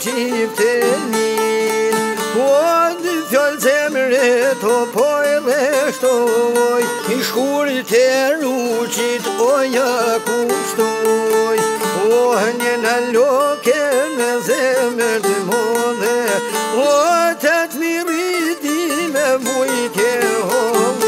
qiftenin O dy fjallë zemre të pojle shtoj I shkurit e ruqit o ja kushtoj O një në loke në zemër të modhe O të të miriti me bujtje hove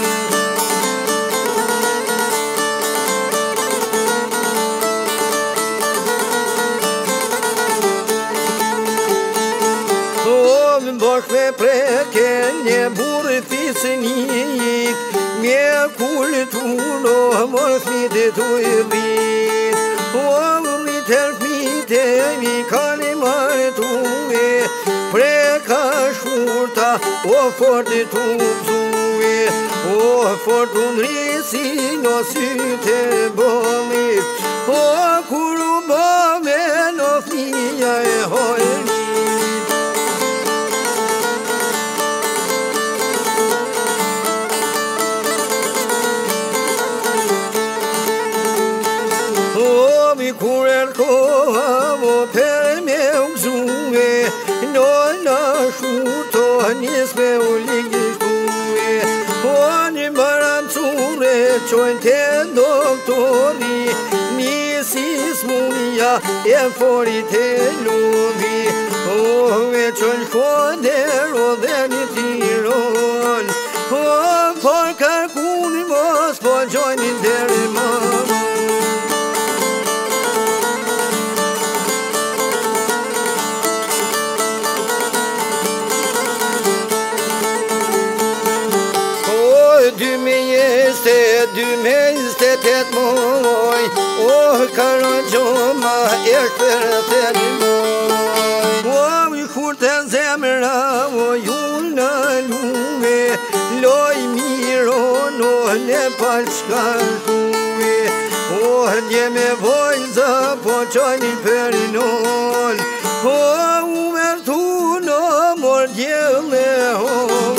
Bosh me preke një burë fisnik Me kultur o mor fmite tu I rrit O rriter fmite mi kani martue Preka shurta o forte tu bzue O fortun risin o syte bolit O kuru bove no fnia e hojrit Kur koha mo per me uxue No na shuto nis me u lightue O një baranțure Qojnë te doktori Nisi smuja e fori te luvi O e qojnë shkoder o dhe një tiron O por karkuni mos po gjojnë deri mama Dymejste tet moj O karajoma është për të moj O I kurte zemra O ju në lume Loj miron O le palçka shue O dje me vojza Po qojnë për non O umertu në mor djele hon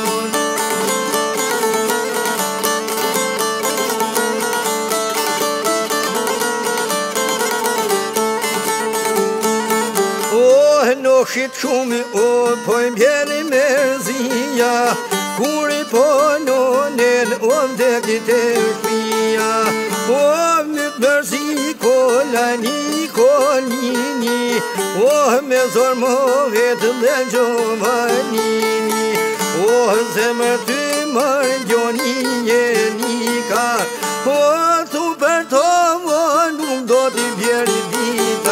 No shit shumë o poj mbjeri merzia Kur I pononen o mdekit e shpia O mët mërzi kolani kolini O me zormohet dhe gjomanini O zemër ty margjoni e nika O tu për to nuk do t'i bjeri dita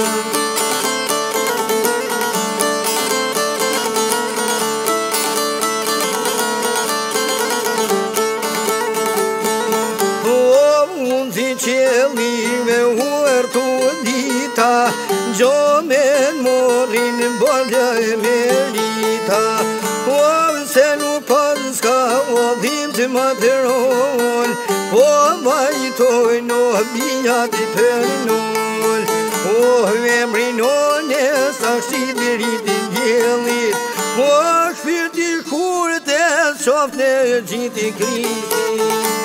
Qelive huertu dita Gjomen morin bordja e merita O se nuk paska o dhim të materon O bajtojnë o bijat I përnol O emrinon e saksit I rritin gjellit O shpirti shkurt e qoft në gjiti kritit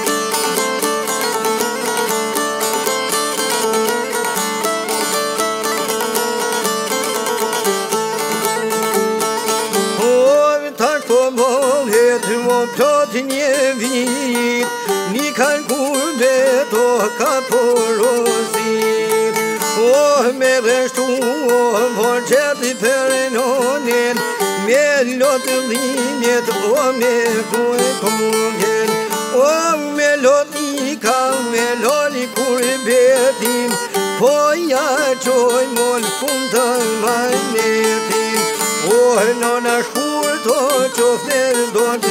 O plot një vit Një kalkur beto ka porosit O me reshtu o vor qeti përnonin Me lot dhimjet o me kuj kungen O me lot ika me loli kur betim Po ja qoj mol kun të majnetin O nona shkur to qofter do